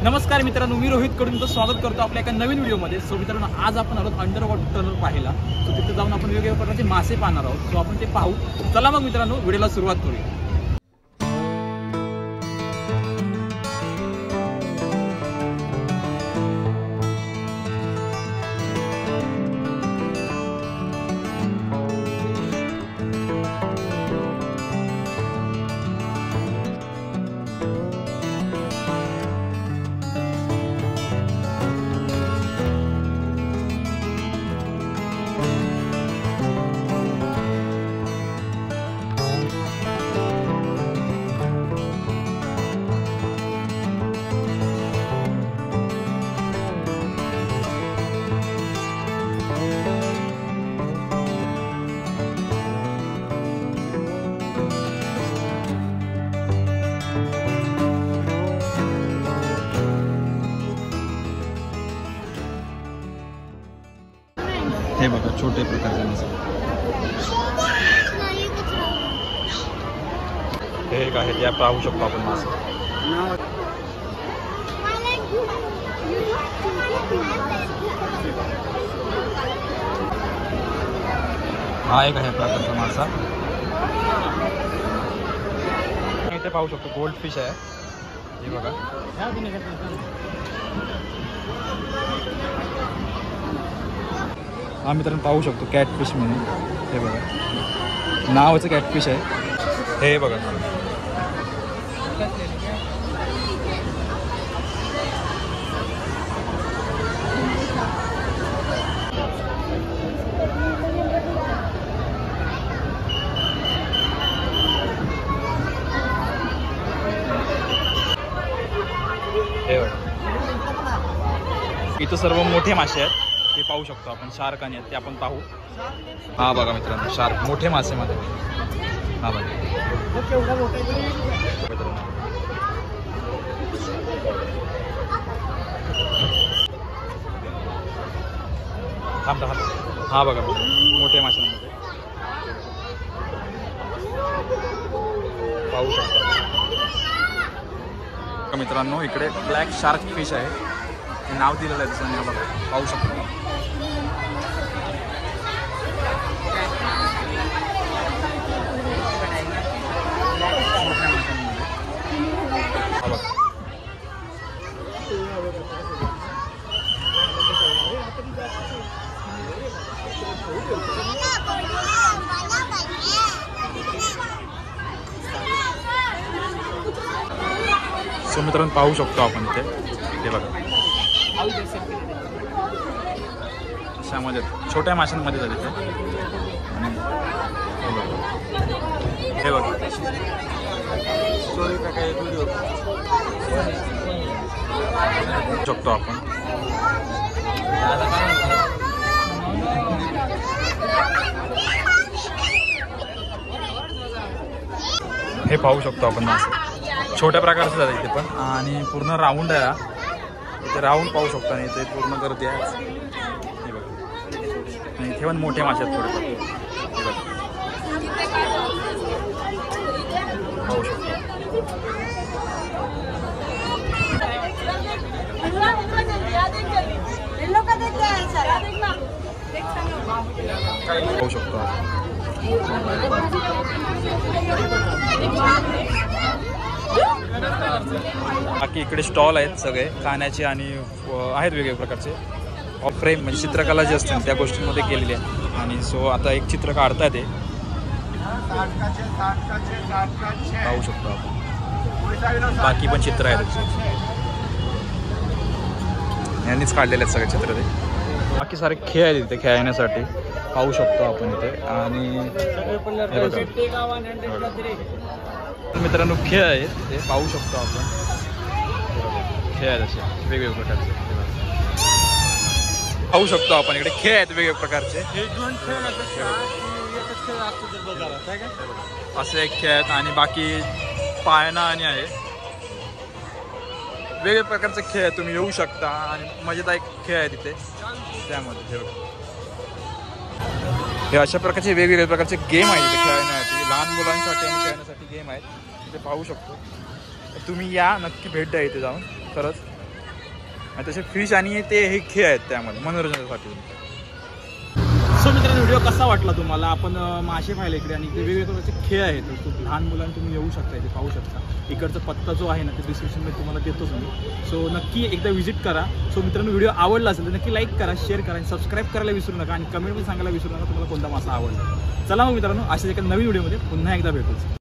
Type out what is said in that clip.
नमस्कार मित्रांनो, मी रोहित कडून तुमचं स्वागत करतो आपल्या एका नवीन व्हिडिओमध्ये। सो मित्रांनो, आज आपण आलो अंडर वॉटर पाहायला। सो तिथे जाऊन आपण वेगवेगळ्या प्रकारचे मासे पाहणार आहोत। सो आपण ते पाहू। चला मग मित्रांनो, व्हिडिओला सुरुवात करूया। हे बघा, छोटे प्रकारचे मासे। हे एक आहे, त्या पाहू शकतो आपण मासे। हा एक आहे प्रकारचा मासा। इथे पाहू शकतो गोल्ड फिश आहे। हे बघा, हा मित्रांनो पाहू शकतो कॅटफिश म्हणून। हे बघा, नावाचं कॅटफिश आहे। हे बघा, हे बघा, इथं सर्व मोठे मासे आहेत। ते पाहू शकतो आपण, शार्क आणि ते आपण पाहू। हा बघा मित्रांनो, शार्क मोठे मासे मध्ये। हा बघा, हा बघा मोठे माशांमध्ये पाहू शकतो मित्रांनो। इकडे ब्लॅक शार्क फिश आहे, हे नाव दिलेलं आहे त्याचं, बघा पाहू शकतो। सो मित्रांनो पाहू शकतो आपण इथे, हे बघा अशामध्ये छोट्या माशांमध्ये झाले ते। हे बघा, शकतो आपण। हे पाहू शकतो आपण मासे, छोट्या प्रकारचे झाले इथे पण, आणि पूर्ण राऊंड आहे। इथे राऊंड पाहू शकतो, आणि इथे पूर्ण गर्दी आहे। हे बघा, आणि इथे पण मोठे मासे आहेत थोडेफार। हे बघा, पाहू शकतो पाहू शकतो बाकी इकडे स्टॉल आहेत सगळे खाण्याचे, आणि आहेत वेगवेगळ्या प्रकारचे फ्रेम, म्हणजे चित्रकला जी असते त्या गोष्टींमध्ये केलेली आहे। आणि सो आता एक चित्र काढतात ते पाहू शकतो आपण। बाकी पण चित्र आहेत, यांनीच काढलेले आहेत सगळे चित्र ते। बाकी सारे खेळ आहेत इथे खेळण्यासाठी, पाहू शकतो आपण इथे। आणि मित्रांनो खेळ आहेत ते पाहू शकतो आपण। खेळ आहेत असे वेगवेगळ्या प्रकारचे, पाहू शकतो आपण। इकडे खेळ आहेत वेगवेगळ्या प्रकारचे, असे एक खेळ आहेत। आणि बाकी पाळणा आणि आहे, वेगवेगळ्या प्रकारचे खेळ आहेत। तुम्ही येऊ शकता, आणि मजेदार खेळ आहे तिथे त्यामध्ये। हे अशा प्रकारचे वेगवेगळ्या प्रकारचे गेम आहेत इथे खेळण्यासाठी, लहान मुलांसाठी आणि खेळण्यासाठी गेम आहेत, इथे पाहू शकतो। तुम्ही या, नक्की भेट द्या इथे जाऊन, खरंच तसे फिश आणि ते हे खेळ आहेत त्यामध्ये मनोरंजनासाठी. सो मित्रांनो व्हिडिओ कसा वाटला तुम्हाला? आपण मासे पाहिले इकडे आणि वेगवेगळे प्रकारचे खेळ आहेत. खूप लहान मुलांना तुम्ही येऊ शकता, इथे पाहू शकता. इकडचा पत्ता जो आहे ना ते डिस्क्रिप्शनमध्ये तुम्हाला देतोच मी. सो नक्की एकदा व्हिजिट करा. सो मित्रांनो व्हिडिओ आवडला असेल तर नक्की लाईक करा, शेअर करा आणि सबस्क्राईब करायला विसरू नका आणि कमेंटमध्ये सांगायला विसरू नका तुम्हाला कोणता मासा आवडला. चला मग मित्रांनो अशाच एका नवीन व्हिडिओमध्ये पुन्हा एकदा भेटूच.